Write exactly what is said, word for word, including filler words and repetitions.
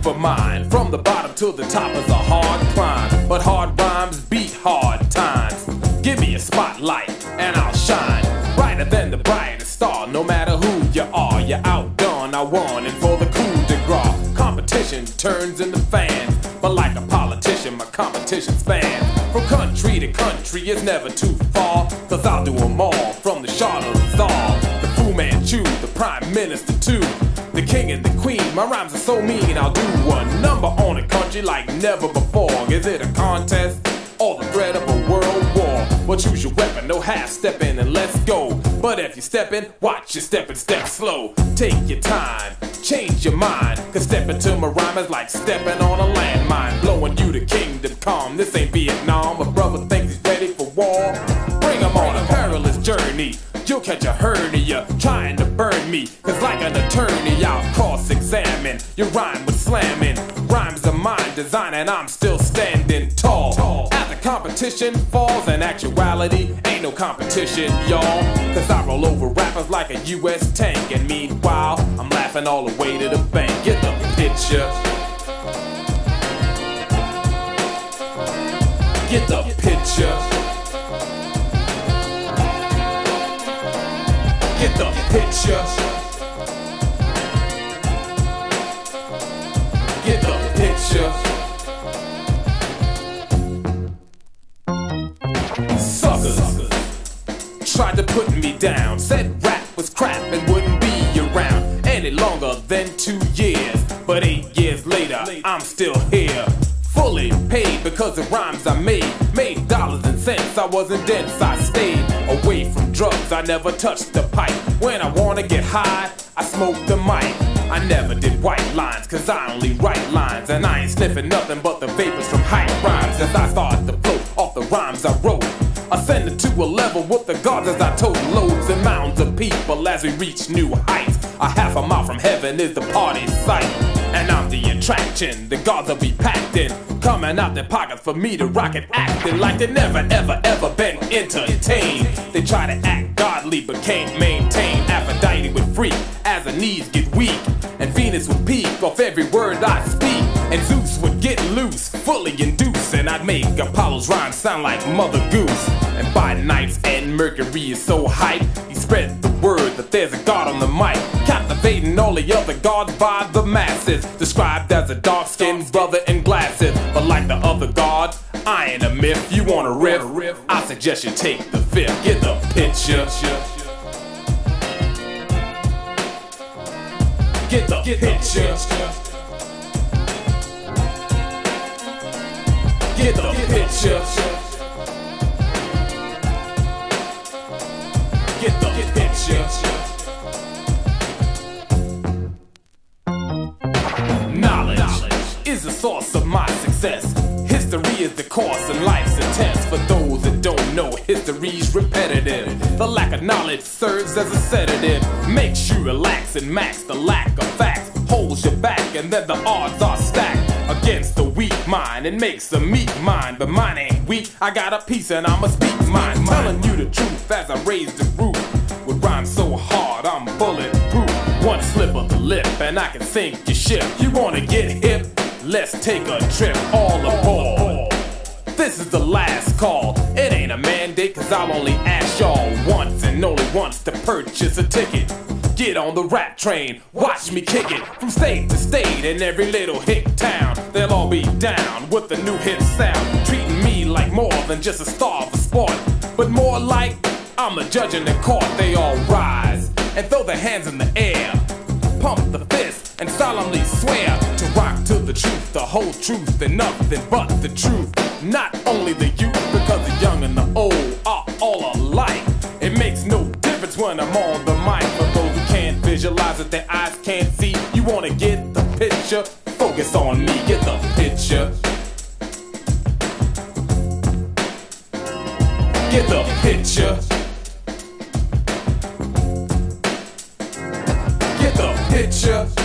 for mine. From the bottom to the top is a hard climb, but hard rhymes beat hard times. Give me a spotlight and I'll shine brighter than the brightest star. No matter who you are, you're outdone, I won. And for the coup de grace, competition turns into fans. But like a politician, my competition spans from country to country, it's never too far. Cause I'll do them all, from the Shah to the Tsar, the Fu Manchu, the Prime Minister too, the King and the Queen. My rhymes are so mean, I'll do one number on a country like never before. Is it a contest or the threat of a world war? Well, choose your weapon, no half-stepping and let's go. But if you're stepping, watch your step and step slow. Take your time, change your mind, cause stepping to my rhyme is like stepping on a landmine. Blowing you to kingdom come, this ain't Vietnam. A brother thinks he's ready for war, bring him on a perilous journey. You'll catch a hernia trying to burn me, cause like an attorney I'll cross-examine your rhyme with slamming. Rhymes are mine, design, and I'm still standing tall. As the competition falls, in actuality ain't no competition, y'all. Cause I roll over rappers like a U S tank, and meanwhile I'm laughing all the way to the bank. Get the picture. Get the picture. Get the picture. Get the picture. Suckers tried to put me down, said rap was crap and wouldn't be around any longer than two years. But eight years later, I'm still here, fully paid because the rhymes I made made dollars and cents. I wasn't dense, I stayed away from drugs. I never touched the pipe. When I wanna get high, I smoke the mic. I never did white lines, cause I only write lines. And I ain't sniffing nothing but the vapors from hype rhymes. As I start to float off the rhymes I wrote, ascended to a level with the gods as I told loads and mounds of people as we reach new heights. A half a mile from heaven is the party site, and I'm the attraction the gods will be packed in, coming out their pockets for me to rock it, acting like they never ever ever been entertained. They try to act godly but can't maintain. Aphrodite would freak as her knees get weak, and Venus would peek off every word I speak, and Zeus would get loose, fully induced, and I'd make Apollo's rhyme sound like Mother Goose. And by night's end, Mercury is so hype, he spread the word that there's a god on the mic, captivating all the other gods by the masses, described as a dark-skinned brother in glasses. But like the other gods, I ain't a myth. You want a riff? I suggest you take the fifth. Get the picture. Get the picture. Get the picture. Get the picture. Knowledge is the source of my success. History is the course and life's a test. For those that don't know, history's repetitive. The lack of knowledge serves as a sedative, makes you relax and max the lack of facts. Holds you back and then the odds are stacked against the weak mind. It makes a meek mind, but mine ain't weak. I got a piece and I'ma speak mine. Telling you the truth as I raise the roof with rhymes so hard I'm bulletproof. One slip of the lip and I can sink your ship. You wanna get hip? Let's take a trip, all aboard. This is the last call. It ain't a mandate, cause I'll only ask y'all once and only once to purchase a ticket. Get on the rap train, watch me kick it from state to state in every little hick town. They'll all be down with the new hit sound, treating me like more than just a star of a sport, but more like I'm a judge in the court. They all rise and throw their hands in the air, pump the fist and solemnly swear to rock to the truth, the whole truth, and nothing but the truth. Not only the youth, because the young and the old are all alike. It makes no difference when I'm on the mic. For those who can't visualize it, their eyes can't see. You wanna get the picture? Focus on me, get the picture. Get the picture. Get the picture.